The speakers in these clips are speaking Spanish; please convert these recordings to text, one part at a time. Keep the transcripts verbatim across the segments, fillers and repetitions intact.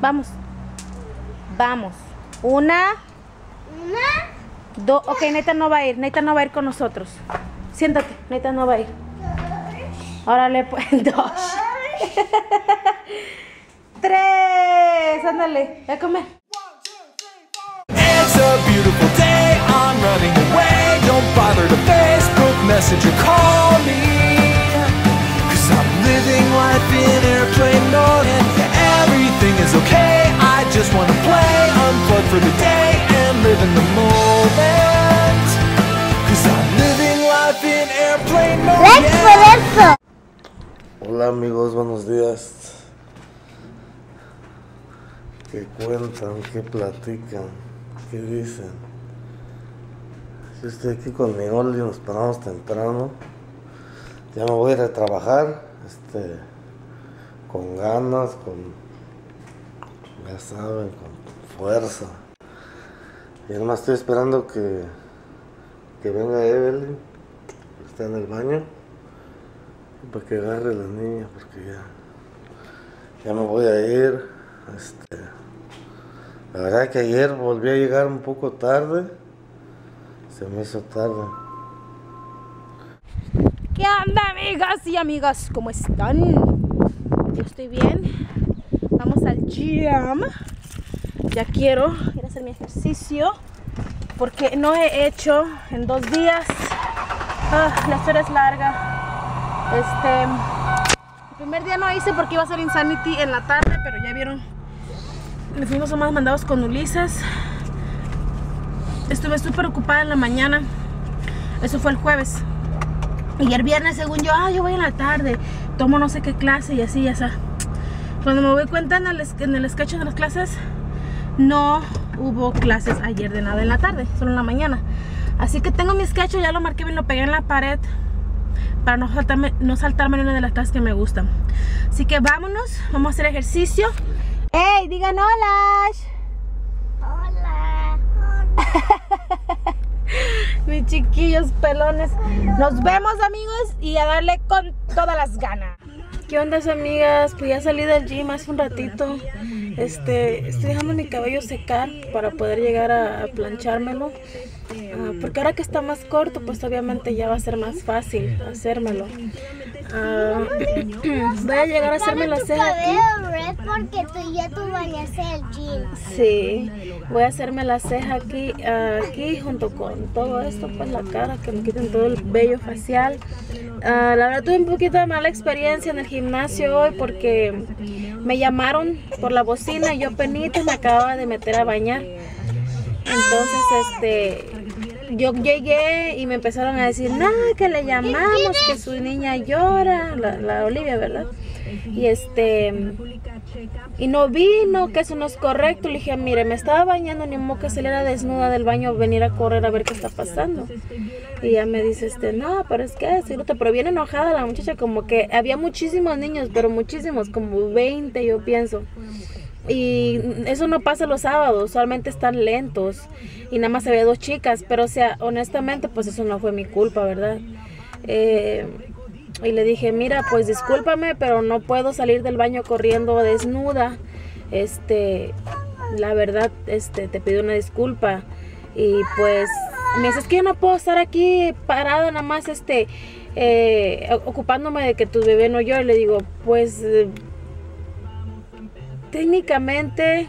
vamos. Vamos. Una. Una. Dos. Ok, Nathan no va a ir. Nathan no va a ir con nosotros. Siéntate. Nathan no va a ir. Órale, pues. Dos. Tres. Ándale. A comer. It's a beautiful day. I'm running away. Don't bother to Facebook message or call me. Cause I'm living life in airplane mode and everything is okay. I just wanna play, unplug for the day and live in the moment. Cause I'm living life in airplane mode. Let's Yeah. for eso. Hola amigos, buenos días. ¿Qué cuentan? ¿Qué platican? ¿Qué dicen? Yo estoy aquí con mi Oli, nos paramos temprano. Ya me voy a ir a trabajar, este, con ganas, con, ya saben, con fuerza. Y además estoy esperando que, que venga Evelyn, que está en el baño, para que agarre a la niña, porque ya, ya me voy a ir. Este, la verdad que ayer volví a llegar un poco tarde, se me hizo tarde. ¿Qué onda, amigas y amigas? ¿Cómo están? Yo estoy bien. Vamos al gym. Ya quiero ir a hacer mi ejercicio porque no he hecho en dos días. Ah, la historia es larga. Este, el primer día no hice porque iba a hacer Insanity en la tarde, pero ya vieron. Me fuimos a más mandados con Ulises. Estuve súper ocupada en la mañana. Eso fue el jueves. Y el viernes, según yo, ah, yo voy en la tarde, tomo no sé qué clase y así, ya está. Cuando me doy cuenta en el, en el sketch de las clases, no hubo clases ayer de nada en la tarde, solo en la mañana. Así que tengo mi sketch, ya lo marqué bien, lo pegué en la pared para no saltarme, no saltarme en una de las clases que me gustan. Así que vámonos, vamos a hacer ejercicio. ¡Ey, digan hola! Hola. Mis chiquillos pelones. Nos vemos, amigos, y a darle con todas las ganas. ¿Qué onda, amigas? Pues ya salí del gym hace un ratito. Este, estoy dejando mi cabello secar para poder llegar a, a planchármelo. Uh, porque ahora que está más corto, pues obviamente ya va a ser más fácil hacérmelo. Uh, voy a llegar a hacerme la ceja aquí. Red porque tú ya tú bañaste el gym. Sí, voy a hacerme la ceja aquí, uh, aquí junto con todo esto, pues la cara, que me quiten todo el vello facial. Uh, la verdad tuve un poquito de mala experiencia en el gimnasio hoy porque me llamaron por la bocina y yo penita me acababa de meter a bañar. Entonces, este, yo llegué y me empezaron a decir, no, que le llamamos, que su niña llora, la, la Olivia, ¿verdad? Y este, y no vino, que eso no es correcto. Le dije, mire, me estaba bañando, ni modo que saliera desnuda del baño, venir a correr a ver qué está pasando. Y ella me dice, este, no, pero es que, pero viene enojada la muchacha, como que había muchísimos niños, pero muchísimos, como veinte yo pienso. Y eso no pasa los sábados, solamente están lentos y nada más había dos chicas, pero o sea, honestamente pues eso no fue mi culpa, ¿verdad? Eh, y le dije, mira, pues discúlpame, pero no puedo salir del baño corriendo desnuda, este, la verdad, este, te pido una disculpa. Y pues me dice, es que yo no puedo estar aquí parado nada más, este, eh, ocupándome de que tu bebé no llore. Le digo, pues eh, técnicamente,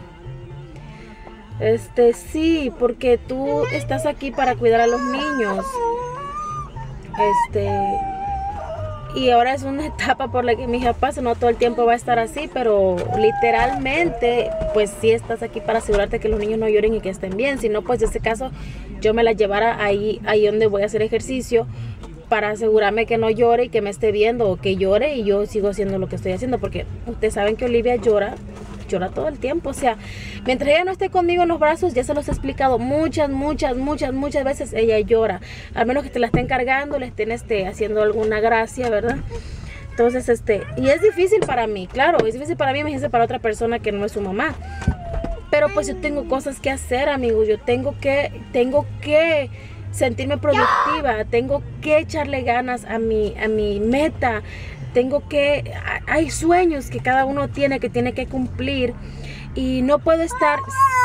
este, sí, porque tú estás aquí para cuidar a los niños. Este, y ahora es una etapa por la que mi hija pasa, no todo el tiempo va a estar así, pero literalmente, pues sí estás aquí para asegurarte que los niños no lloren y que estén bien. Si no, pues en este caso, yo me la llevara ahí, ahí donde voy a hacer ejercicio, para asegurarme que no llore y que me esté viendo, o que llore y yo sigo haciendo lo que estoy haciendo, porque ustedes saben que Olivia llora, llora todo el tiempo. O sea, mientras ella no esté conmigo en los brazos, ya se los he explicado muchas, muchas, muchas, muchas veces, ella llora, al menos que te la estén cargando, le estén este, haciendo alguna gracia, ¿verdad? Entonces, este, y es difícil para mí, claro, es difícil para mí, imagínense para otra persona que no es su mamá. Pero pues yo tengo cosas que hacer, amigos, yo tengo que, tengo que sentirme productiva, tengo que echarle ganas a mi, a mi meta, tengo que, hay sueños que cada uno tiene, que tiene que cumplir. y no puedo estar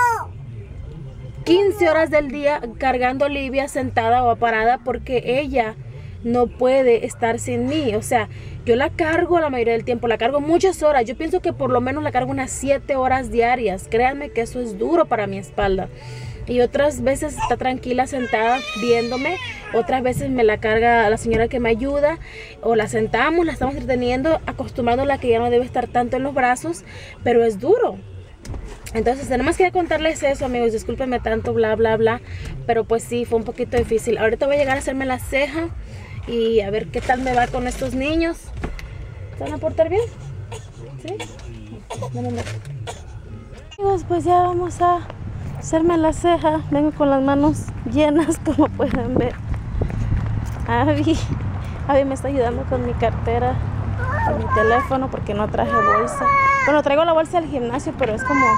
quince horas del día cargando a Olivia sentada o parada porque ella no puede estar sin mí. O sea, yo la cargo la mayoría del tiempo, la cargo muchas horas. Yo pienso que por lo menos la cargo unas siete horas diarias. Créanme que eso es duro para mi espalda. Y otras veces está tranquila sentada viéndome, otras veces me la carga la señora que me ayuda, o la sentamos, la estamos entreteniendo, acostumbrándola a que ya no debe estar tanto en los brazos, pero es duro. Entonces tenemos que contarles eso, amigos. Discúlpenme tanto, bla bla bla, pero pues sí, fue un poquito difícil. Ahorita voy a llegar a hacerme la ceja y a ver qué tal me va con estos niños. ¿Se van a portar bien? ¿Sí? Amigos, pues ya vamos a hacerme la ceja. Vengo con las manos llenas, como pueden ver. Abby, Abby me está ayudando con mi cartera y mi teléfono porque no traje bolsa. Bueno, traigo la bolsa del gimnasio, pero es como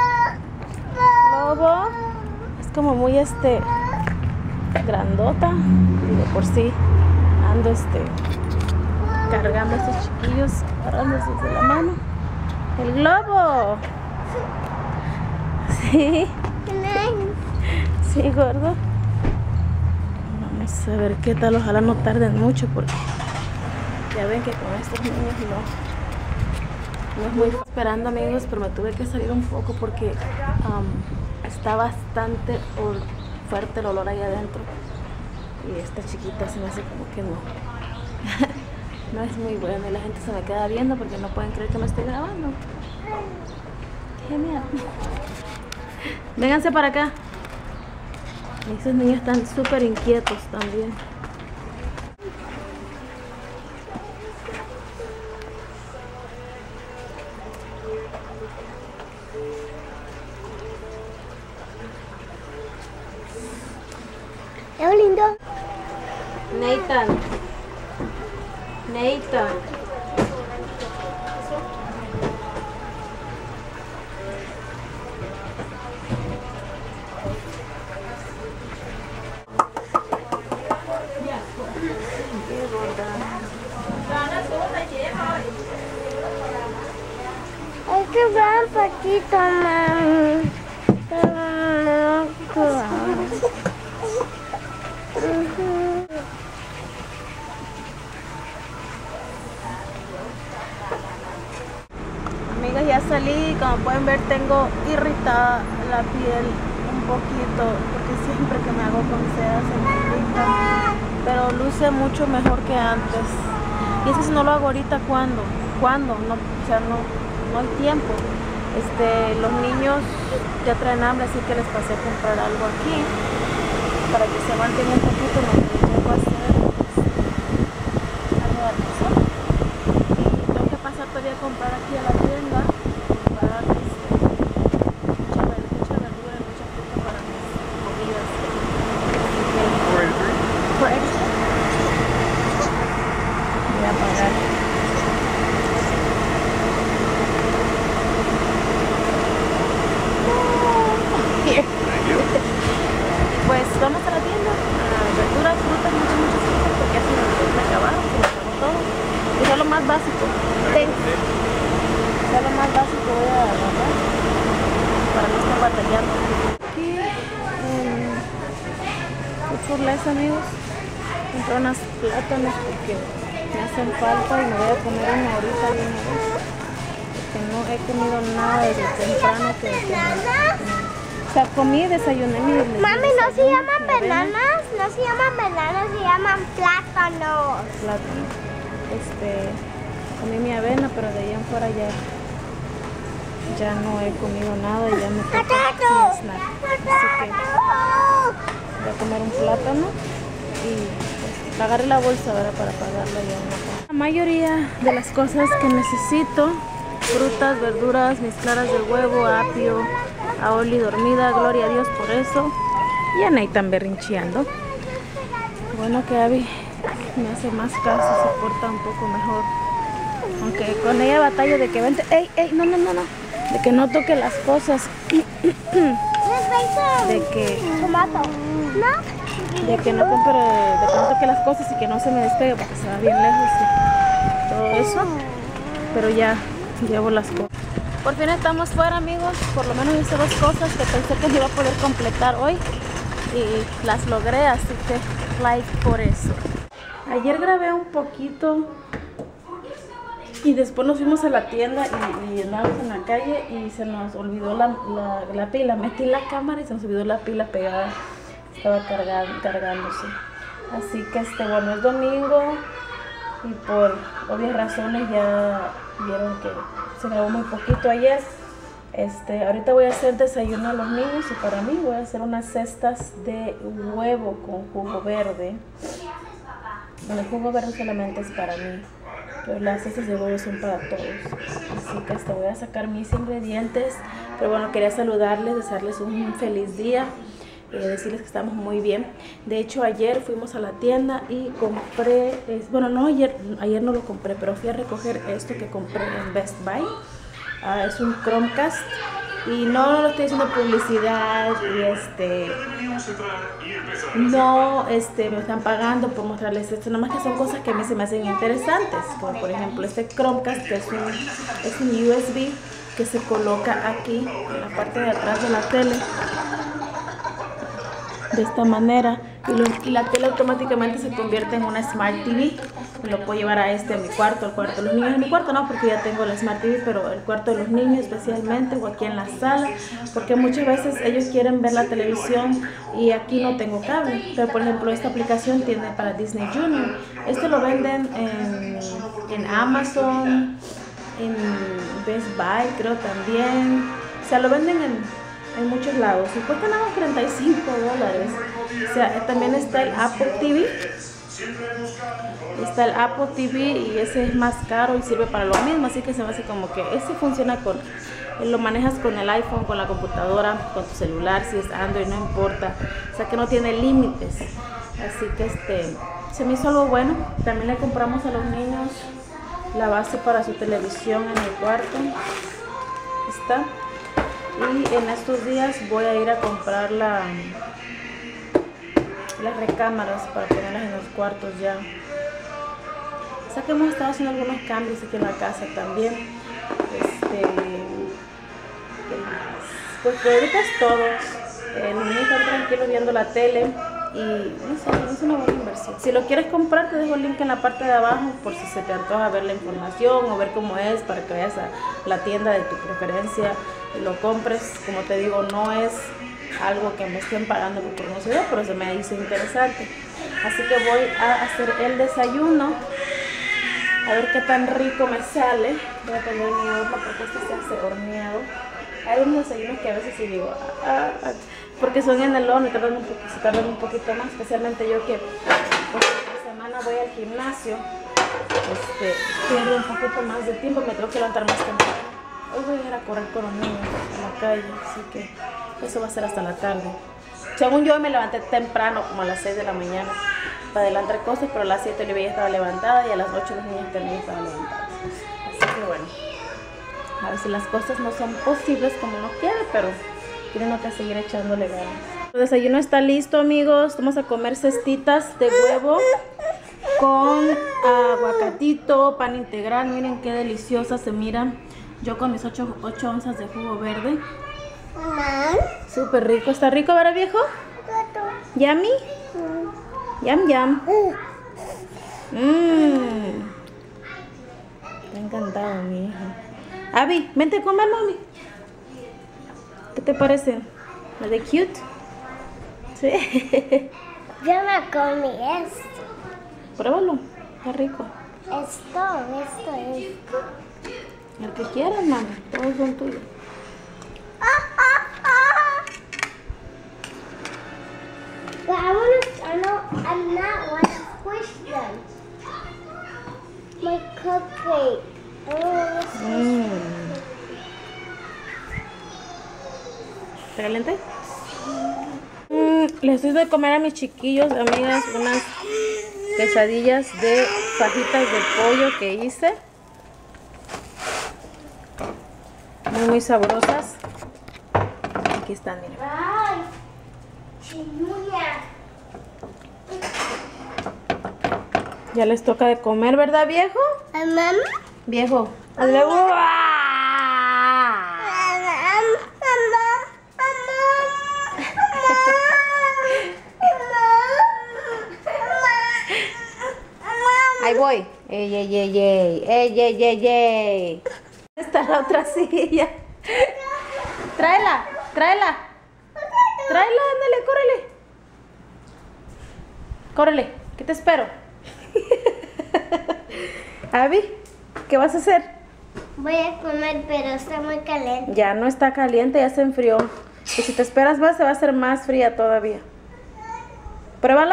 Lobo, es como muy este grandota y de por sí ando este cargando a estos chiquillos, agarrándolos de la mano. El globo. Sí. Sí, gordo. Vamos a ver qué tal. Ojalá no tarden mucho porque ya ven que con estos niños no, no es muy esperando, amigos, pero me tuve que salir un poco porque um, está bastante fuerte el olor ahí adentro y esta chiquita se me hace como que no. No es muy bueno y la gente se me queda viendo porque no pueden creer que me estoy grabando. Genial. Vénganse para acá. Esos niños están súper inquietos también. Es lindo. Nathan. Nathan. Hay que ver un poquito más. Amigas, ya salí. Como pueden ver, tengo irritada la piel un poquito porque siempre que me hago con seda se me irrita, pero luce mucho mejor que antes. Y es que si no lo hago ahorita, ¿cuándo? ¿Cuándo? No, o sea, no, no hay tiempo. Este, los niños ya traen hambre, así que les pasé a comprar algo aquí para que se mantengan un poquito. Lo que les tengo que hacer es algo de almuerzo. Y tengo que pasar todavía a comprar aquí a la tienda, comprar este, mucha, mucha verdura y mucha fruta para mis comidas. Por extra. Voy a pagar. Pues vamos a la tienda, a verduras, frutas, muchas, muchas cosas, porque así me acabaron, se me acabó todo. Y es lo más básico. Thanks. Es lo más básico voy a agarrar para no estar batallando. Aquí en Food for Less, amigos, compré unas plátanos porque me hacen falta y me voy a comer una ahorita de una vez. Porque no he comido nada desde temprano que, que me, o sea, comí, desayuné mi desayuno. Mami, no se llaman bananas, no se llaman bananas, se llaman plátanos. Plátano. Este, comí mi avena, pero de ahí en fuera ya, ya no he comido nada y ya me toca mi snack. Así que voy a comer un plátano y pues, agarré la bolsa ahora para pagarla ya en la casa. La mayoría de las cosas que necesito, frutas, verduras, mis claras de huevo, apio, a Oli dormida, gloria a Dios por eso. Y a Nathan berrincheando. Bueno que Abby me hace más caso, se porta un poco mejor. Aunque con ella batalla de que vente, ey, ey, no, no, no, no. De que no toque las cosas. De que Tomato, ¿no? de que no compre, de que no toque las cosas y que no se me despegue porque se va bien lejos y todo eso. Pero ya llevo las cosas. Por fin estamos fuera, amigos. Por lo menos hice dos cosas que pensé que no iba a poder completar hoy y las logré, así que like por eso. Ayer grabé un poquito y después nos fuimos a la tienda y, y andábamos en la calle y se nos olvidó la, la, la pila. Metí la cámara y se nos olvidó la pila pegada, estaba cargando, cargándose. Así que este, bueno, es domingo y por obvias razones ya vieron que se grabó muy poquito ayer. Este, ahorita voy a hacer desayuno a los niños y para mí voy a hacer unas cestas de huevo con jugo verde. Bueno, el jugo verde solamente es para mí, pero las cestas de huevo son para todos. Así que este, voy a sacar mis ingredientes. Pero bueno, quería saludarles, desearles un feliz día. Eh, decirles que estamos muy bien. De hecho, ayer fuimos a la tienda y compré, eh, bueno, no ayer, ayer no lo compré, pero fui a recoger esto que compré en Best Buy. Uh, es un Chromecast y no lo estoy haciendo publicidad y este no este me están pagando por mostrarles esto, nada más que son cosas que a mí se me hacen interesantes, como por ejemplo este Chromecast, que es un, es un U S B que se coloca aquí en la parte de atrás de la tele de esta manera y, lo, y la tele automáticamente se convierte en una Smart T V. Lo puedo llevar a este, a mi cuarto, al cuarto de los niños. En mi cuarto no, porque ya tengo la Smart T V, pero el cuarto de los niños especialmente, o aquí en la sala, porque muchas veces ellos quieren ver la televisión y aquí no tengo cable. Pero por ejemplo esta aplicación tiene para Disney Junior. Este lo venden en, en Amazon, en Best Buy creo también. O sea, lo venden en en muchos lados y cuesta nada más treinta y cinco dólares. O sea, también está el Apple T V. Está el Apple T V y ese es más caro y sirve para lo mismo, así que se me hace como que ese funciona con, lo manejas con el iPhone, con la computadora, con tu celular, si es Android no importa, o sea que no tiene límites. Así que este se me hizo algo bueno. También le compramos a los niños la base para su televisión en el cuarto. Está. Y en estos días voy a ir a comprar la, las recámaras para ponerlas en los cuartos ya. O sea que hemos estado haciendo algunos cambios aquí en la casa también. Este, pues por ahorita es todo. Eh, los niños están tranquilos viendo la tele y no sé, es una buena inversión. Si lo quieres comprar, te dejo el link en la parte de abajo por si se te antoja ver la información o ver cómo es, para que vayas a la tienda de tu preferencia y lo compres. Como te digo, no es algo que me estén pagando por publicidad, pero se me hizo interesante. Así que voy a hacer el desayuno, a ver qué tan rico me sale. Voy a poner mi horno porque este se hace horneado. Hay unos desayunos que a veces sí digo, ah, ah, porque son en el horno y tardan un poquito, se tardan un poquito más, especialmente yo que pues, esta semana voy al gimnasio, este, pierdo un poquito más de tiempo, me tengo que levantar más temprano. Hoy voy a ir a correr con los niños en la calle, así que eso va a ser hasta la tarde. Según yo me levanté temprano, como a las seis de la mañana, para adelantar cosas, pero a las siete Olivia ya estaba levantada y a las ocho los niños también estaban levantados. Así que bueno, a ver si las cosas no son posibles como uno quiere, pero tienen que seguir echándole ganas. El desayuno está listo, amigos. Vamos a comer cestitas de huevo con aguacatito, pan integral. Miren qué deliciosas se miran. Yo con mis ocho onzas de jugo verde. Súper rico. ¿Está rico, verdad, viejo? ¿Yummy? Yum, yum. Mmm. Me ha encantado, mi hija. Abby, vente a comer, mami. ¿Qué te parece? ¿Es de cute? Sí. Yo me comí esto. Pruébalo, está rico. Esto, esto, esto. El que quieras, mami. Todos son tuyos. Ah, ah, ah. But I want to, I know, I'm not want to squish them. My cupcake. Oh, Mmm. ¿Está caliente? Mm, les doy de comer a mis chiquillos, amigas, unas quesadillas de fajitas de pollo que hice. Muy, muy sabrosas. Aquí están, miren. Ay, chimuya. Ya les toca de comer, ¿verdad, viejo? ¿Mamá? Viejo, hazle ¡guau! Ey, ey, ey, ey, ey, ey, ey, ey. Está la otra silla. Tráela, tráela. Tráela, ándale, córrele. Córrele, que te espero. Abby, ¿qué vas a hacer? Voy a comer, pero está muy caliente. Ya no está caliente, ya se enfrió. Y si te esperas más, se va a hacer más fría todavía. Pruébala.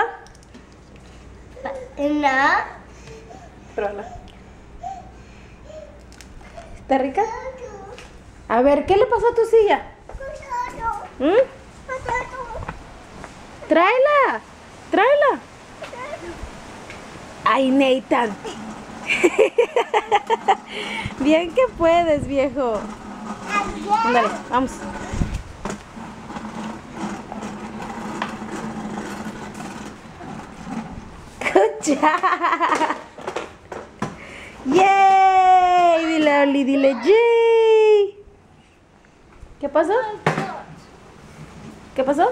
No. Pruébala. ¿Está rica? A ver, ¿qué le pasó a tu silla? ¿Mm? Tráela, tráela. Ay, Nathan. Bien que puedes, viejo. Ándale, vamos. Good job. Yay, dile Oli, dile yay. ¿Qué pasó? ¿Qué pasó?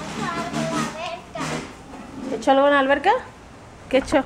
¿Echó algo en la alberca? ¿Qué echó?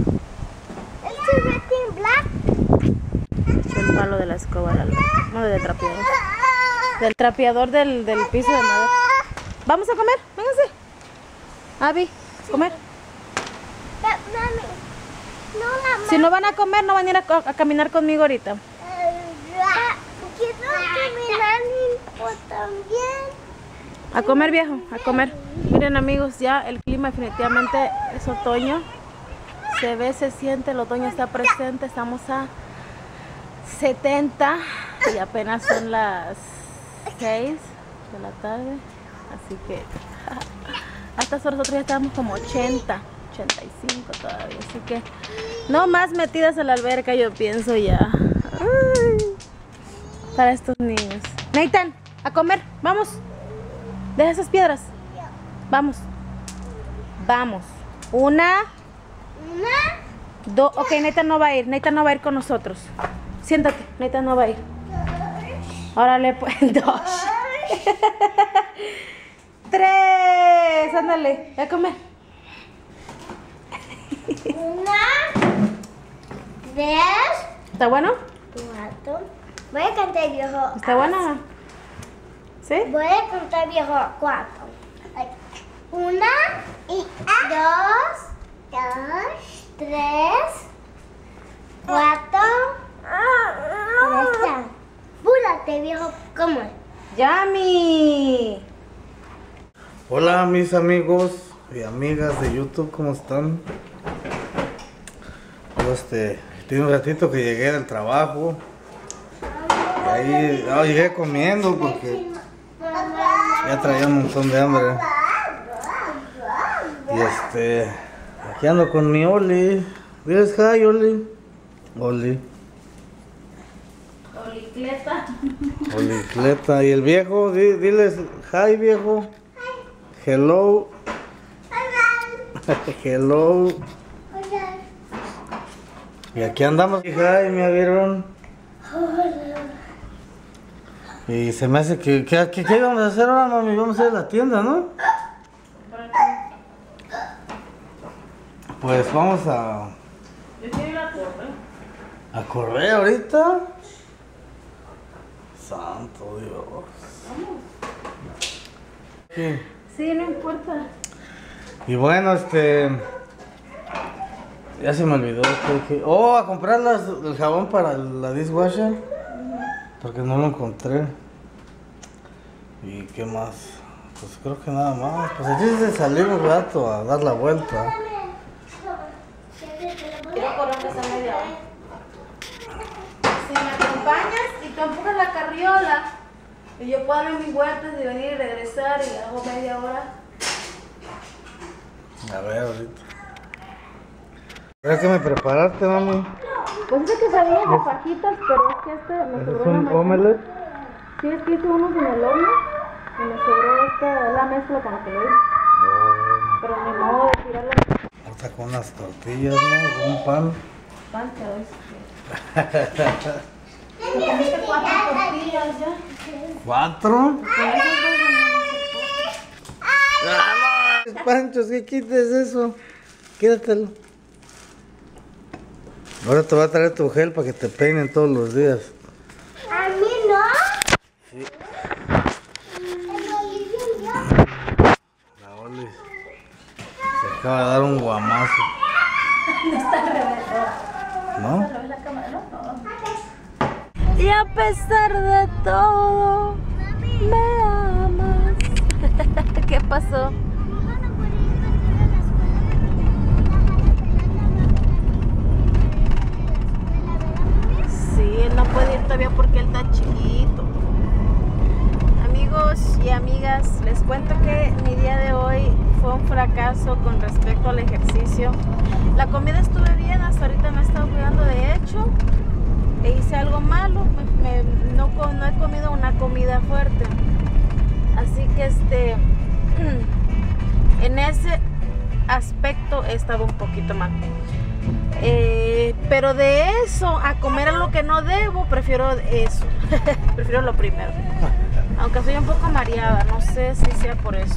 El palo de la escoba, la alberca. No, del trapeador. Del trapeador del, del piso de madera. Vamos a comer, vénganse. Abby, comer. Mami, no, mamá. Si no van a comer, no van a ir a, a caminar conmigo ahorita. Quiero caminar pues, también. A comer, viejo, a comer. Miren, amigos, ya el clima definitivamente es otoño. Se ve, se siente, el otoño está presente. Estamos a setenta y apenas son las seis de la tarde. Así que a estas horas nosotros ya estamos como ochenta, ochenta y cinco todavía. Así que no más metidas a la alberca, yo pienso ya. Ay, para estos niños. Nathan, a comer, vamos. Deja esas piedras. Vamos. Vamos. Una. Una. Dos. Ok, Nathan no va a ir. Nathan no va a ir con nosotros. Siéntate. Nathan no va a ir. Órale, pues. Dos. Tres. Ándale. A comer. Una. Tres. ¿Está bueno? Cuatro. Voy a contar viejo. ¿Está buena? ¿Sí? Voy a contar viejo cuatro. Una y dos, dos, tres, cuatro. Ahí está. Púrate viejo, ¿cómo? ¡Yummy! Hola mis amigos y amigas de YouTube, ¿cómo están? Yo este, tiene un ratito que llegué del trabajo. Y ahí oh, llegué comiendo porque ya traía un montón de hambre. Y este, aquí ando con mi Oli. ¿Diles hi, Oli? Oli. Olicleta. Olicleta. Y el viejo, di, diles hi, viejo. Hello. Hello. Y aquí andamos. Hi, ¿me vieron? Y se me hace que, que, que ¿qué íbamos a hacer ahora, mami? Vamos a ir a la tienda, ¿no? Pues vamos a... Yo quiero ir a correr. ¿A correr ahorita? Santo Dios. ¿Qué? Sí, no importa. Y bueno, este... Ya se me olvidó que... que- Oh, a comprar las, el jabón para la dishwasher. Porque no lo encontré. ¿Y qué más? Pues creo que nada más. Pues aquí es de salir un rato a dar la vuelta. Quiero correr esa media hora. Si me acompañas y tú empujas la carriola y yo puedo darme mis vueltas y venir y regresar y hago media hora. A ver, ahorita. ¿Para qué me preparaste, mami? Pues es que sabía de fajitas, pero es que este me ¿Ese sobró es una un mañana. omelette? Sí, es que hice unos en el horno y me sobró esta, la mezcla con la que lo hice. Oh, Pero ni modo de tirarla hasta con unas tortillas, ¿no? Con un pan. pan, te doy. Te comiste cuatro tortillas ya. ¿Cuatro? Con esas dos Panchos, que quites eso. Quédatelo. Ahora te voy a traer tu gel para que te peinen todos los días. ¿A mí no? Sí. La Oli se acaba de dar un guamazo. ¿No? Y a pesar de todo, me amas. ¿Qué pasó? Sí, él no puede ir todavía porque él está chiquito. Amigos y amigas, les cuento que mi día de hoy fue un fracaso con respecto al ejercicio. La comida estuve bien, hasta ahorita me he estado cuidando. De hecho, e hice algo malo, me, me, no, no he comido una comida fuerte. Así que este, en ese aspecto he estado un poquito mal. Eh, pero de eso a comer algo que no debo, prefiero eso. Prefiero lo primero. Aunque soy un poco mareada, no sé si sea por eso.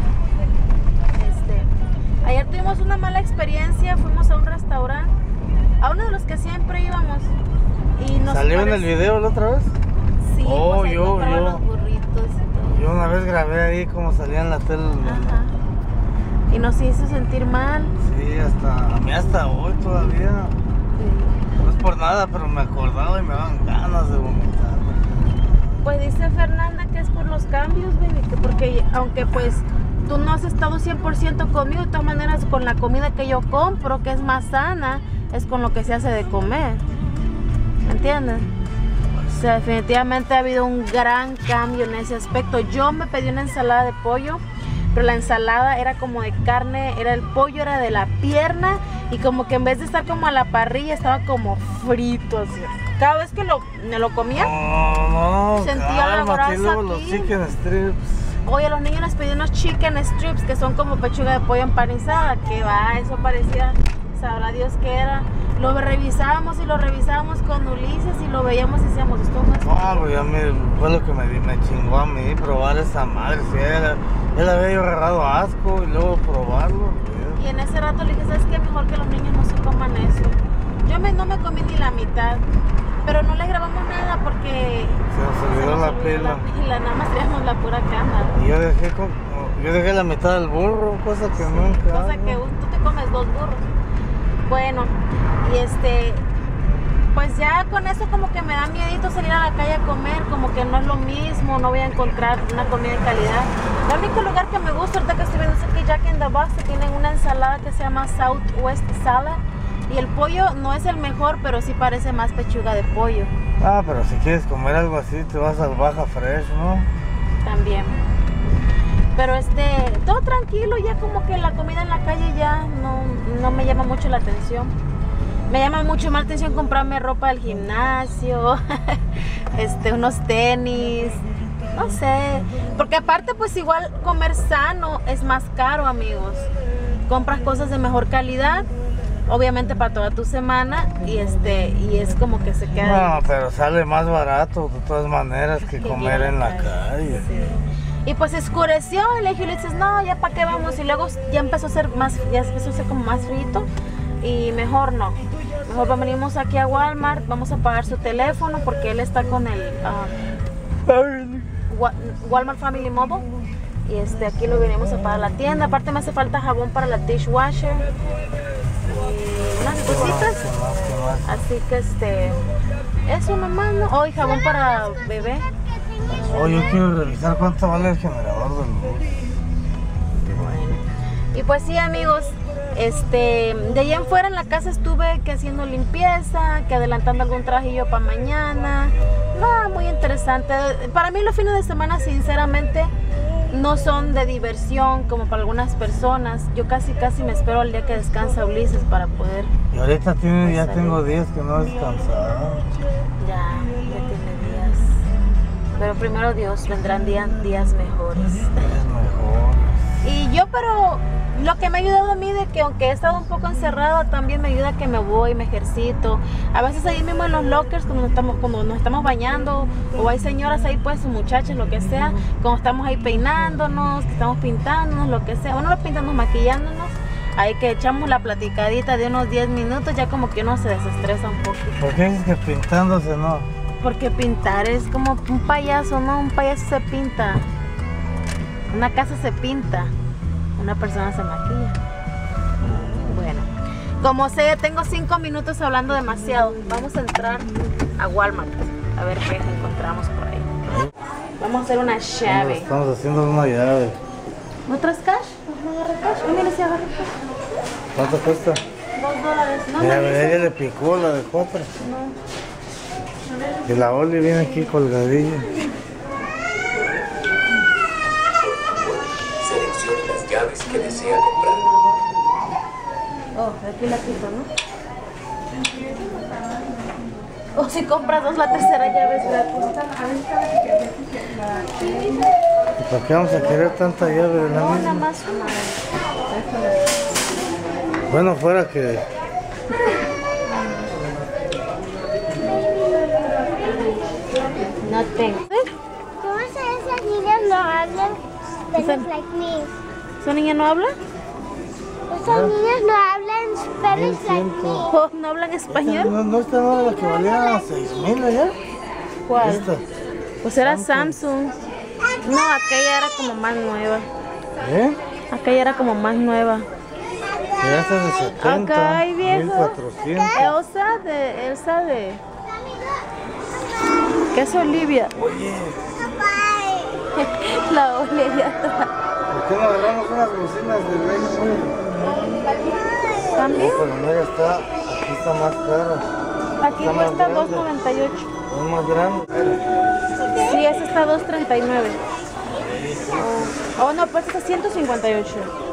Este, ayer tuvimos una mala experiencia, fuimos a un restaurante, a uno de los que siempre íbamos. Y nos ¿Salió en el pareció... video la otra vez? Sí, Oh, pues ahí yo, compraban yo. los burritos y todo. Yo una vez grabé ahí como salía en la tele. Ajá. Y nos hizo sentir mal. Sí, hasta a mí hasta hoy todavía. Sí. No es por nada, pero me acordaba y me daban ganas de vomitar. Pues dice Fernanda que es por los cambios, baby, que porque aunque pues tú no has estado cien por ciento conmigo, de todas maneras con la comida que yo compro, que es más sana, es con lo que se hace de comer. ¿Me entiendes? O sea, definitivamente ha habido un gran cambio en ese aspecto. Yo me pedí una ensalada de pollo, pero la ensalada era como de carne, era el pollo, era de la pierna, y como que en vez de estar como a la parrilla, estaba como frito, así. Cada vez que lo, me lo comía, No, no, sentía la cálmate, grasa y luego los aquí. chicken strips. Oye, a los niños les pedí unos chicken strips, que son como pechuga de pollo empanizada, que va, eso parecía, sabrá Dios qué era. Lo revisábamos y lo revisábamos con Ulises y lo veíamos y decíamos, esto no es... No, pues ya me, fue lo que me, me chingó a mí, probar esa madre. Sí, él, él había yo agarrado asco y luego probarlo. Pues. Y en ese rato le dije, ¿sabes qué? Mejor que los niños no se coman eso. Yo me, no me comí ni la mitad, pero no le grabamos nada porque... Se nos olvidó se nos la olvidó pila. la pila, nada más teníamos la pura cámara. Y yo dejé, con, yo dejé la mitad del burro, cosa que nunca Cosa hago. que tú te comes dos burros. Bueno, y este, pues ya con eso como que me da miedito salir a la calle a comer, como que no es lo mismo, no voy a encontrar una comida de calidad. El único lugar que me gusta ahorita que estoy viendo es aquí Jack in the Box, que tienen una ensalada que se llama Southwest Salad, y el pollo no es el mejor, pero sí parece más pechuga de pollo. Ah, pero si quieres comer algo así, te vas al Baja Fresh, ¿no? También. Pero este, todo tranquilo, ya como que la comida en la calle ya no, no me llama mucho la atención. Me llama mucho más la atención comprarme ropa del gimnasio, este, unos tenis, no sé. Porque aparte pues igual comer sano es más caro, amigos. Compras cosas de mejor calidad, obviamente para toda tu semana, y este, y es como que se queda. No, pero sale más barato de todas maneras que Que comer ir a en la la calle. calle. Sí. Y pues escureció y le dije, le dices, no, ya para qué vamos. Y luego ya empezó a ser más, ya empezó a ser como más frito. Y mejor no. Mejor venimos aquí a Walmart, vamos a pagar su teléfono porque él está con el uh, Wa- Walmart Family Mobile. Y este, aquí lo venimos a pagar la tienda. Aparte me hace falta jabón para la dishwasher. Y unas cositas. ¿Qué más, qué más? Así que este, eso nomás, ¿no? Oh, y jabón para bebé. Oh, yo quiero revisar cuánto vale el generador de luz. Y pues sí, amigos, este, de allá en fuera en la casa estuve que haciendo limpieza, que adelantando algún trabajillo para mañana. No, muy interesante. Para mí los fines de semana, sinceramente, no son de diversión como para algunas personas. Yo casi casi me espero al día que descansa Ulises para poder... Y ahorita tiene, ya Pues, tengo salud. días que no he descansado. Ya, ya tiene días. Pero primero Dios, vendrán días, días mejores. Es mejor. Y yo, pero lo que me ha ayudado a mí de que aunque he estado un poco encerrada, también me ayuda que me voy, me ejercito. A veces ahí mismo en los lockers, cuando nos estamos, cuando nos estamos bañando, o hay señoras ahí, pues, muchachas, lo que sea, cuando estamos ahí peinándonos, que estamos pintándonos, lo que sea, bueno, no pintándonos, maquillándonos, ahí que echamos la platicadita de unos diez minutos, ya como que uno se desestresa un poco. ¿Por qué dices que pintándose no? Porque pintar es como un payaso, ¿no? Un payaso se pinta. Una casa se pinta. Una persona se maquilla. Bueno, como sé, tengo cinco minutos hablando demasiado. Vamos a entrar a Walmart a ver qué encontramos por ahí. Vamos a hacer una llave. Estamos haciendo una llave. ¿No traes cash? ¿Agarra cash? Oh, mira si agarra cash. ¿Cuánto cuesta? Dos dólares. No, Mira, no, a ella le picó la de cuatro. Y la Oli viene aquí colgadilla. Seleccione las llaves que desea comprar. Oh, aquí la quito, ¿no? O si compras dos, la tercera llave es gratis. ¿Y para qué vamos a querer tanta llave de la No, nada misma? más una. Bueno, fuera que... No tengo. ¿Cómo se esas niñas no hablan Spanish like me? ¿Esa niña no habla? Esas niñas no hablan Spanish like me. Oh, ¿no hablan español? ¿No, no está nada la que valía seis mil allá? ¿Cuál? Esta. Pues era Samsung. No, aquella era como más nueva. ¿Eh? Aquella era como más nueva. Mira, esta es de setenta. Ay, viejo. mil cuatrocientos. Elsa de... Elsa de... ¿Qué es Olivia? Oye, La Olivia atrás. ¿por qué no agarramos unas bocinas de Reino Unido? ¿También? No, pero no, ya está, aquí está más cara. Aquí Está más cuesta grande. dos noventa y ocho. Es más grande. Sí, ese está dos treinta y nueve. Oh, oh, no, pues está ciento cincuenta y ocho.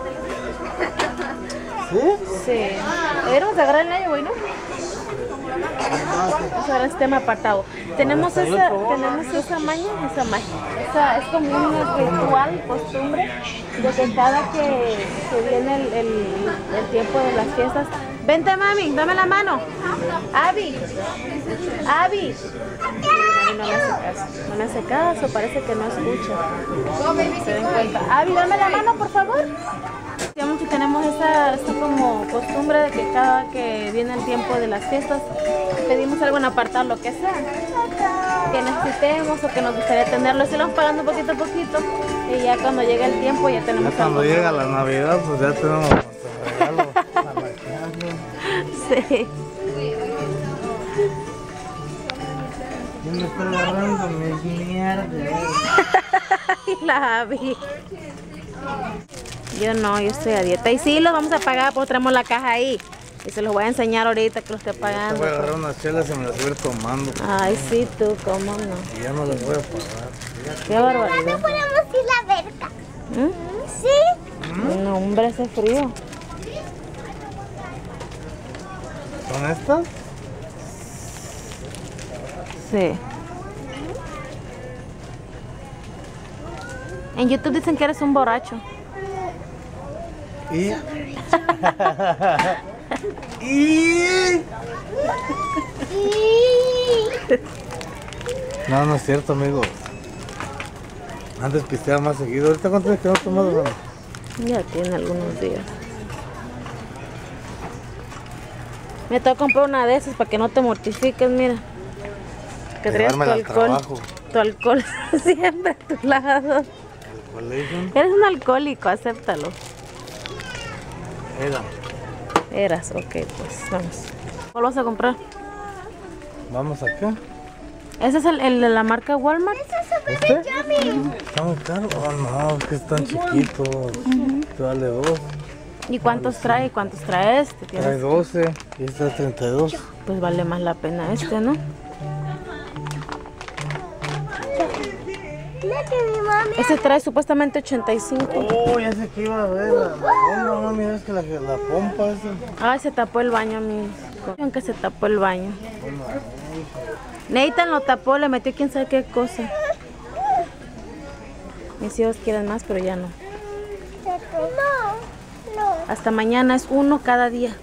¿Sí? Sí. Deberíamos de agarrar el año, güey, ¿no? Vamos a ver este tema apartado. Tenemos esa, tenemos esa maña, esa maña. Esa, es como un ritual, costumbre, de que cada que, que viene el, el, el tiempo de las fiestas. Vente, mami, dame la mano. Abby, Abby. No me hace caso, no me hace caso, parece que no escucha. Se den cuenta. Abby, dame la mano, por favor. Digamos que tenemos esa, esta como costumbre de que cada que viene el tiempo de las fiestas pedimos algo en apartar, lo que sea que necesitemos o que nos gustaría tenerlo, así lo vamos pagando poquito a poquito y ya cuando llega el tiempo ya tenemos Ya cuando algo. llega la Navidad, pues ya tenemos nuestro regalo. Sí. Yo me estoy agarrando mis mierdas. Y la Abby. Yo no, yo estoy a dieta. Y sí, los vamos a pagar, pues traemos la caja ahí. Y se los voy a enseñar ahorita que lo esté Te pagando. voy a agarrar unas chelas y me las voy a ir tomando. Ay, sí, tú, cómo no. Y ya no las voy a pagar. Qué barbaridad. ¿Cuándo podemos ir a la verga? ¿Mm? Sí. No, hombre, hace frío. ¿Son estas? Sí. En YouTube dicen que eres un borracho. Y... y... No, no es cierto, amigos. Antes pisteaba más seguido. ¿Ahorita cuánto es que no has tomado, mano? Ya tiene algunos días. Me tengo que comprar una de esas para que no te mortifiques, mira. Que traigas tu Llevármela al alcohol. trabajo. Tu alcohol siempre a tu lado. ¿Cuál le dicen? Eres un alcohólico, acéptalo. Era. Eras, ok, pues vamos. ¿Cuál vas a comprar? Vamos acá. ¿Ese es el, el de la marca Walmart? ¿Este? Está muy caro. Oh, no, es que es tan chiquito. Te vale dos. ¿Y cuántos trae? ¿Cuántos trae este? Trae ¿Tienes? doce y este treinta y dos. Pues vale más la pena este, ¿no? Mira que mi mami. Este trae supuestamente ochenta y cinco. Oh, ya sé que iba a ver la pompa, mami, es que la, la pompa esa. Ay, se tapó el baño, amigos. Aunque se tapó el baño. Nathan lo tapó, le metió quién sabe qué cosa. Mis hijos quieren más, pero ya no. No, no. Hasta mañana es uno cada día.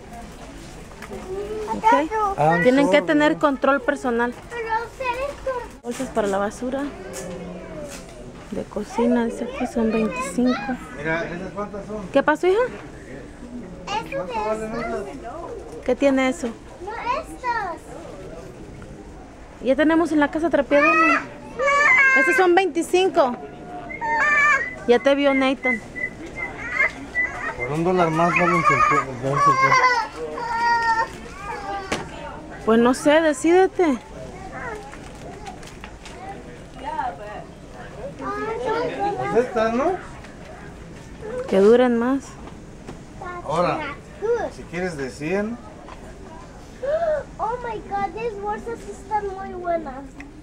¿Ok? Ah, Tienen que sorry. tener control personal. Pero ustedes son. Bolsas para la basura. De cocina, dice aquí son veinticinco. Mira, ¿esas cuántas son? ¿Qué pasó, hija? ¿Qué tiene eso? No, estos. Ya tenemos en la casa trapeadora. Estos son veinticinco. Ya te vio Nathan. Por un dólar más vale un centavo. Pues no sé, decídete. Pues esta, ¿no? Que duren más. Ahora, si quieres de cien. Oh my god, these bolsas están muy buenas.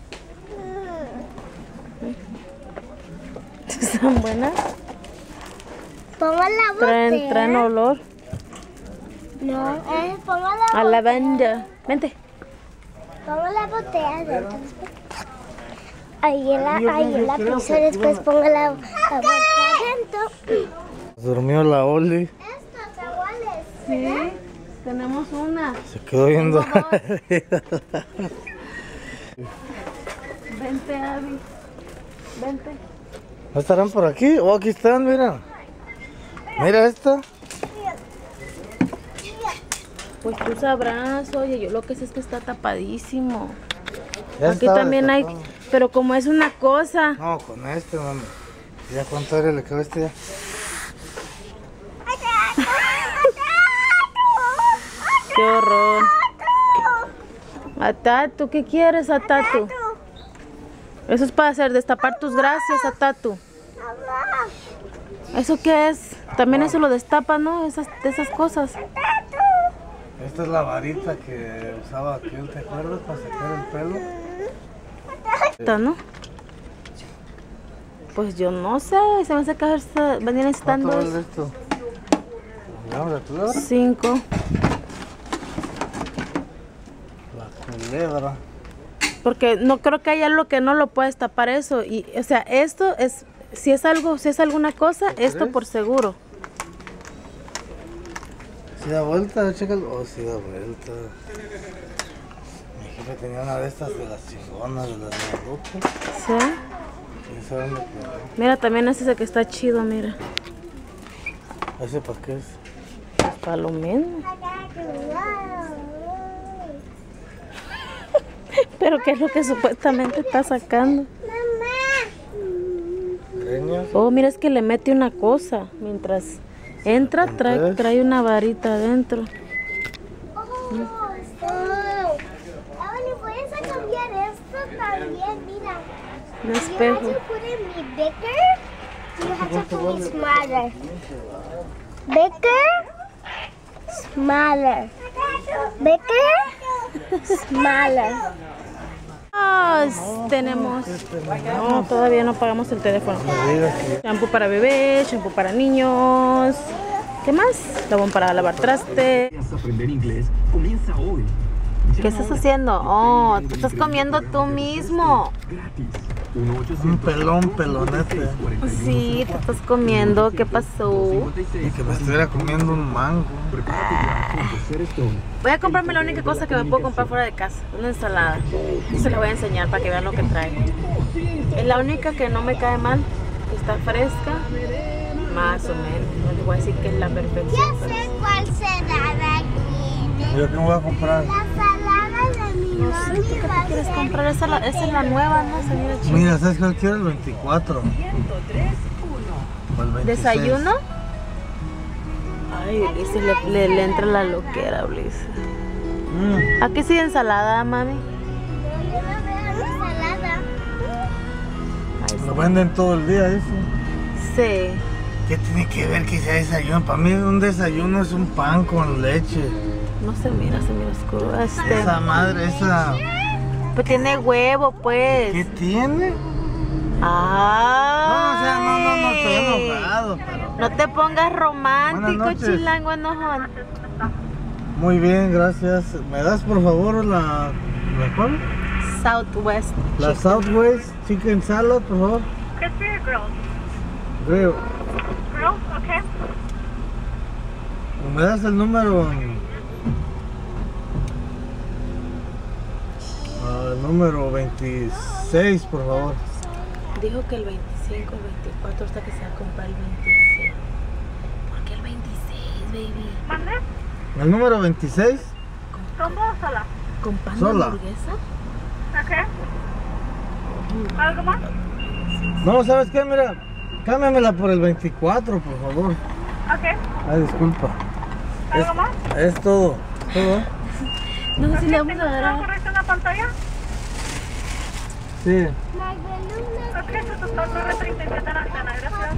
¿Están buenas? Pongo la botella. Traen, traen olor No, eh, pongo la a botella. lavanda. Vente. Pongo la botella dentro. Ahí en la, ahí en la pieza, después pongo la, la bolsa dentro. Durmió la Oli. Estos iguales. Sí, tenemos una. Se quedó viendo. Vente, Abby. Vente. ¿No estarán por aquí? Oh, aquí están, mira. Mira esta. Pues tú sabrás, oye, yo lo que sé es que está tapadísimo. Ya Aquí estaba también hay, destapado. pero como es una cosa. No, con este, mami. ¿Ya cuánto aire le quedó a este ya? Qué horror. A Tatu, ¿qué quieres a Tatu? Eso es para hacer destapar tus gracias a Tatu. ¿Eso qué es? También eso lo destapa, ¿no? Esas, de esas cosas. Esta es la varita que usaba aquel, ¿te acuerdas? Para sacar el pelo. Esta, ¿no? Pues yo no sé, se me hace que esta- venía necesitando ¿Cuánto vale esto? La culebra. cinco. La culebra. Porque no creo que haya algo que no lo pueda destapar eso. Y, o sea, esto es, si es algo, si es alguna cosa, esto crees? por seguro. ¿Sí da vuelta? Chécalo. Oh, sí da vuelta. Mi jefe tenía una de estas de las chingonas, de las de Naruto. ¿Sí? ¿Quién sabe dónde quedó? Mira, también es ese que está chido, mira. ¿Ese para qué es? Pues para lo mismo. Pero ¿qué es lo que supuestamente está sacando? ¿Greñas? Oh, mira, es que le mete una cosa. Mientras entra, trae, ¿Entonces? trae una varita adentro. Oh, Abby, ¿puedes cambiar esto también? Mira. Un You espejo. have to put it me bigger. You have to put it smaller. Bigger, smaller. Bigger, smaller. Ah, tenemos. No, todavía no pagamos el teléfono. Shampoo para bebés, shampoo para niños. ¿Qué más? Jabón para lavar traste. Aprender inglés comienza hoy. ¿Qué estás haciendo? Oh, te estás comiendo tú mismo. Un pelón, pelonete. Sí, te estás comiendo. ¿Qué pasó? Y que me estuviera comiendo un mango. Voy a comprarme la única cosa que me puedo comprar fuera de casa, una ensalada. Y se la voy a enseñar para que vean lo que trae. Es la única que no me cae mal, que está fresca, más o menos. No les voy a decir que es la perfección. Ya sé cuál será de aquí. ¿Yo qué me voy a comprar? La salada de mi No sé, ¿tú qué mami te quieres comprar? Esa, es la- esa es la nueva, ¿no? Se mira chida. Mira, ¿sabes cuál quiero? El veinticuatro. O el veintiséis. ¿Desayuno? Ay, Ulises, le, le, le entra la loquera, Ulises. Mm. ¿Aquí sí ensalada, mami? Yo no veo la ensalada. Ay, Lo venden todo el día, eso. sí. ¿Qué tiene que ver que sea desayuno? Para mí un desayuno es un pan con leche. No se mira, se mira oscuro. Este, Esa madre, esa... pues tiene huevo, pues. ¿Qué tiene? Ah. No, o sea, no, no, no estoy enojado, pero... No te pongas Buenas romántico, noches. chilango enojón. Muy bien, gracias. ¿Me das por favor la... ¿La cuál? Southwest. La Southwest Chicken Salad, por favor. Good for your girls. Grill. Girls, okay. ¿Me das el número? Ah, el número veintiséis, por favor. Dijo que el veinticinco, el veinticuatro, hasta que se va a comprar el veintiséis. ¿Por qué el veintiséis? baby. ¿Mande? El número veintiséis. ¿Combo o sola? ¿Con pan de Sola. hamburguesa? Ok. ¿Algo más? No, ¿sabes qué? Mira, cámbiamela por el veinticuatro, por favor. Ok. Ay, disculpa. ¿Algo más? Es todo. ¿Todo? No sé si le vamos a ¿Tengo dar todo a... correcto en la pantalla? Sí. Ok, su total nueve treinta y siete la cena, gracias.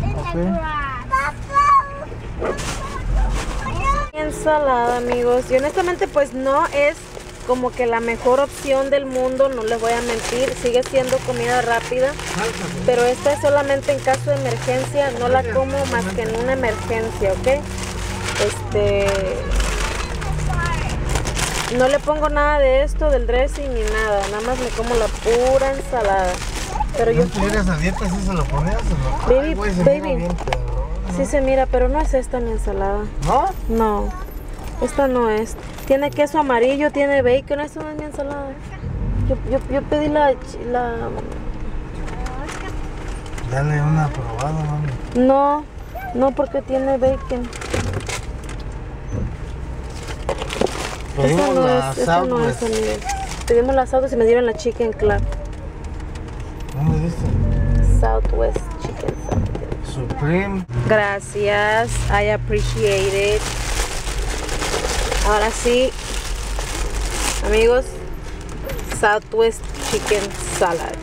Ensalada, amigos. Y honestamente pues no es como que la mejor opción del mundo, no les voy a mentir, sigue siendo comida rápida, pero esta es solamente en caso de emergencia, no la como más que en una emergencia, ¿ok? Este... No le pongo nada de esto, del dressing ni nada, nada más me como la pura ensalada. Pero yo... ¿No tuvieras a dieta si se lo ponías o no? Baby, Ay, güey, se baby. mira bien, pero... Sí se mira, pero no es esta mi ensalada. ¿No? No, esta no es. Tiene queso amarillo, tiene bacon, esta no es mi ensalada. Yo, yo, yo pedí la, la... Dale una probada, mami. No, no porque tiene bacon. Esta Pedimos no la es, esta no es, Southwest. amiga. Pedimos la Southwest y me dieron la Chicken Club. ¿Dónde dice? Southwest Chicken Club. Supreme. Gracias, I appreciate it. Ahora sí, amigos, Southwest Chicken Salad.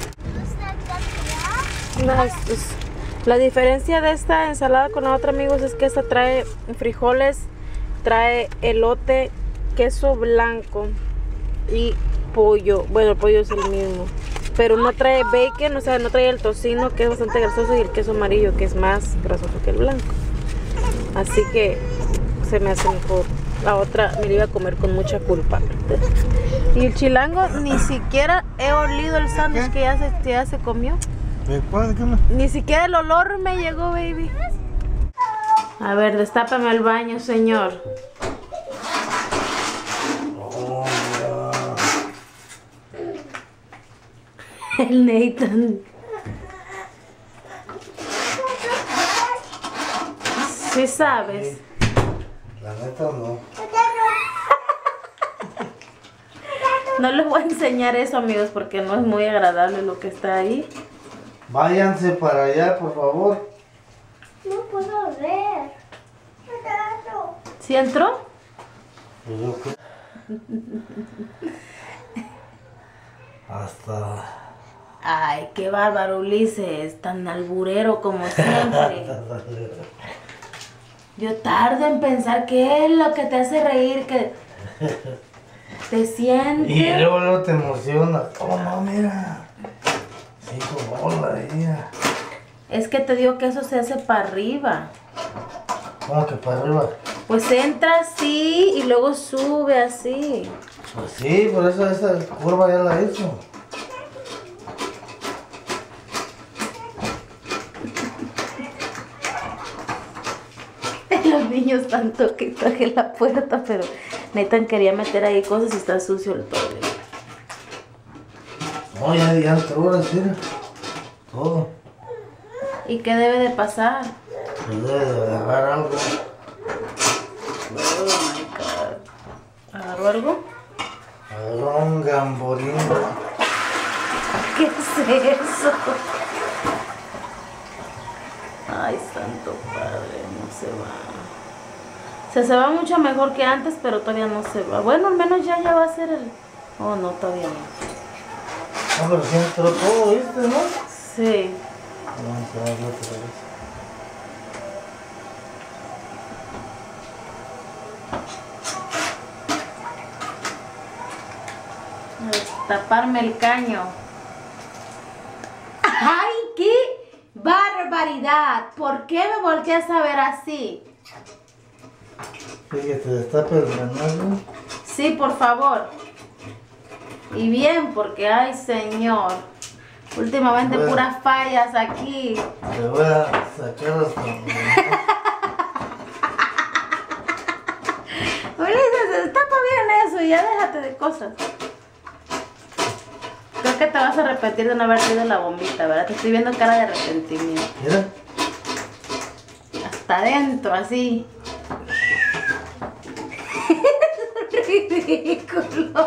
No, es- es- la diferencia de esta ensalada con la otra, amigos, es que esta trae frijoles, trae elote, queso blanco y pollo. Bueno, el pollo es el mismo, pero no trae bacon, o sea, no trae el tocino, que es bastante grasoso, y el queso amarillo, que es más grasoso que el blanco. Así que se me hace mejor. La otra me la iba a comer con mucha culpa. Y el chilango, ni siquiera he olido el sándwich que ya se, que ya se comió. ¿De cuál? ¿De qué no? Ni siquiera el olor me llegó, baby. A ver, destápame el baño, señor. El Nathan. Sí sabes. La neta no. No les voy a enseñar eso, amigos, porque no es muy agradable lo que está ahí. Váyanse para allá, por favor. No puedo ver. ¿Sí entró? Pues yo qué. Hasta. Ay, qué bárbaro, Ulises, tan alburero como siempre. Yo tardo en pensar qué es lo que te hace reír, que te sientes. Y luego, luego te emociona. Oh, no, mira. Cinco bolas, mira. Es que te digo que eso se hace para arriba. ¿Cómo que para arriba? Pues entra así y luego sube así. Pues sí, por eso esa curva ya la hizo. Los niños tanto que toque la puerta, pero Nathan quería meter ahí cosas y está sucio el toile. No, ya, ya entró, ahora sí. Todo. ¿Y qué debe de pasar? Se debe de agarrar algo. Oh my god. ¿Agarró algo? Agarró un gamborín. ¿Qué es eso? Ay, santo padre, no se va. O sea, se va mucho mejor que antes, pero todavía no se va. Bueno, al menos ya, ya va a ser el... Oh, no, todavía no. No, pero sí entró todo, ¿viste, no? Sí. Vamos a darle otra vez. A destaparme el caño. ¡Ay, qué barbaridad! ¿Por qué me volteas a ver así? Sí, que te destape el drenaje. Sí, por favor. Y bien, porque, ay, señor. Últimamente Bueno. puras fallas aquí. Te voy a sacar hasta... Ulises, destapa bien eso y ya déjate de cosas. Creo que te vas a arrepentir de no haber sido la bombita, ¿verdad? Te estoy viendo cara de arrepentimiento. Mira. Hasta adentro, así. Ridículo.